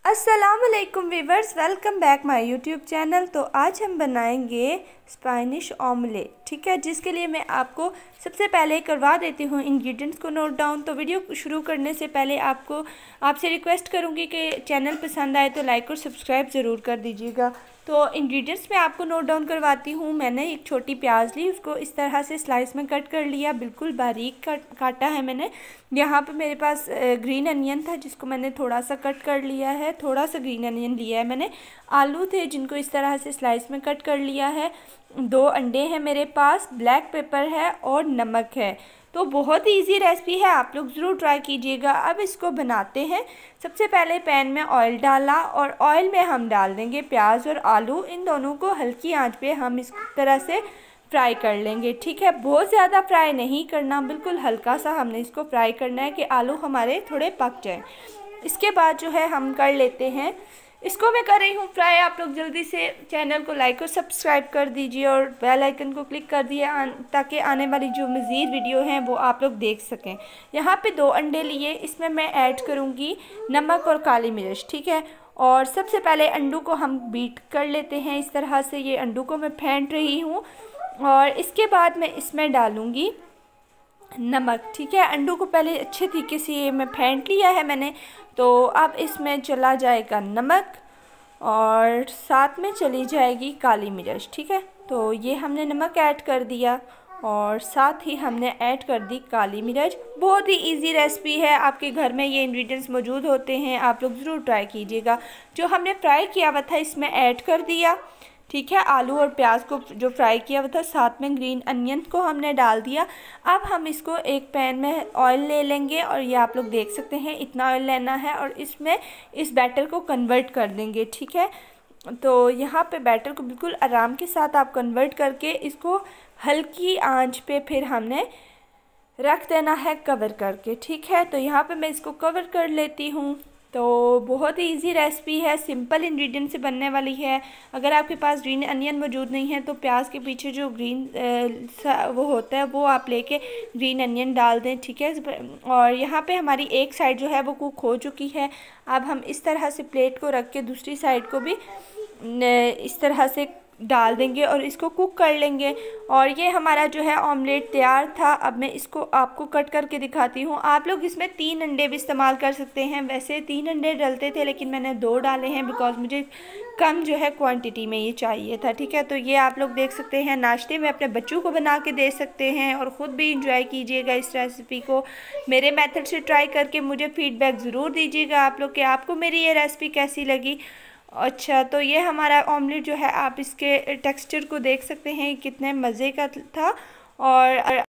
अस्सलामुअलैकुम viewers, welcome back my YouTube channel. तो आज हम बनाएंगे स्पेनिश ऑमलेट, ठीक है, जिसके लिए मैं आपको सबसे पहले करवा देती हूँ इंग्रेडिएंट्स को नोट डाउन। तो वीडियो शुरू करने से पहले आपसे रिक्वेस्ट करूँगी कि चैनल पसंद आए तो लाइक और सब्सक्राइब ज़रूर कर दीजिएगा। तो इंग्रेडिएंट्स मैं आपको नोट डाउन करवाती हूँ। मैंने एक छोटी प्याज ली, उसको इस तरह से स्लाइस में कट कर लिया, बिल्कुल बारीक काटा है मैंने। यहाँ पे मेरे पास ग्रीन अनियन था जिसको मैंने थोड़ा सा कट कर लिया है, थोड़ा सा ग्रीन अनियन लिया है मैंने। आलू थे जिनको इस तरह से स्लाइस में कट कर लिया है। 2 अंडे हैं मेरे पास, ब्लैक पेपर है और नमक है। तो बहुत ही इजी रेसिपी है, आप लोग ज़रूर ट्राई कीजिएगा। अब इसको बनाते हैं। सबसे पहले पैन में ऑयल डाला और ऑयल में हम डाल देंगे प्याज और आलू। इन दोनों को हल्की आंच पे हम इस तरह से फ्राई कर लेंगे, ठीक है। बहुत ज़्यादा फ्राई नहीं करना, बिल्कुल हल्का सा हमने इसको फ्राई करना है कि आलू हमारे थोड़े पक जाएं। इसके बाद जो है हम कर लेते हैं, इसको मैं कर रही हूँ फ्राई। आप लोग जल्दी से चैनल को लाइक और सब्सक्राइब कर दीजिए और बेल आइकन को क्लिक कर दिए ताकि आने वाली जो मज़ीद वीडियो हैं वो आप लोग देख सकें। यहाँ पे 2 अंडे लिए, इसमें मैं ऐड करूँगी नमक और काली मिर्च, ठीक है। और सबसे पहले अंडों को हम बीट कर लेते हैं इस तरह से। ये अंडों को मैं फेंट रही हूँ और इसके बाद मैं इसमें डालूँगी नमक, ठीक है। अंडों को पहले अच्छे तरीके से ये मैं फेंट लिया है मैंने। तो अब इसमें चला जाएगा नमक और साथ में चली जाएगी काली मिर्च, ठीक है। तो ये हमने नमक ऐड कर दिया और साथ ही हमने ऐड कर दी काली मिर्च। बहुत ही इजी रेसिपी है, आपके घर में ये इंग्रेडिएंट्स मौजूद होते हैं, आप लोग ज़रूर ट्राई कीजिएगा। जो हमने फ्राई किया हुआ था इसमें ऐड कर दिया, ठीक है। आलू और प्याज को जो फ्राई किया हुआ था, साथ में ग्रीन अनियन को हमने डाल दिया। अब हम इसको एक पैन में ऑयल ले लेंगे और ये आप लोग देख सकते हैं इतना ऑयल लेना है और इसमें इस बैटर को कन्वर्ट कर देंगे, ठीक है। तो यहाँ पे बैटर को बिल्कुल आराम के साथ आप कन्वर्ट करके इसको हल्की आंच पे फिर हमने रख देना है कवर करके, ठीक है। तो यहाँ पे मैं इसको कवर कर लेती हूँ। तो बहुत ही इजी रेसिपी है, सिंपल इंग्रेडिएंट से बनने वाली है। अगर आपके पास ग्रीन अनियन मौजूद नहीं है तो प्याज के पीछे जो ग्रीन वो होता है वो आप लेके ग्रीन अनियन डाल दें, ठीक है। और यहाँ पे हमारी एक साइड जो है वो कुक हो चुकी है। अब हम इस तरह से प्लेट को रख के दूसरी साइड को भी इस तरह से डाल देंगे और इसको कुक कर लेंगे। और ये हमारा जो है ऑमलेट तैयार था। अब मैं इसको आपको कट करके दिखाती हूँ। आप लोग इसमें 3 अंडे भी इस्तेमाल कर सकते हैं। वैसे 3 अंडे डलते थे लेकिन मैंने 2 डाले हैं बिकॉज मुझे कम जो है क्वांटिटी में ये चाहिए था, ठीक है। तो ये आप लोग देख सकते हैं, नाश्ते में अपने बच्चों को बना के दे सकते हैं और ख़ुद भी इंजॉय कीजिएगा इस रेसिपी को। मेरे मेथड से ट्राई करके मुझे फ़ीडबैक ज़रूर दीजिएगा आप लोग कि आपको मेरी ये रेसिपी कैसी लगी। अच्छा, तो ये हमारा ऑमलेट जो है, आप इसके टेक्सचर को देख सकते हैं कितने मज़े का था। और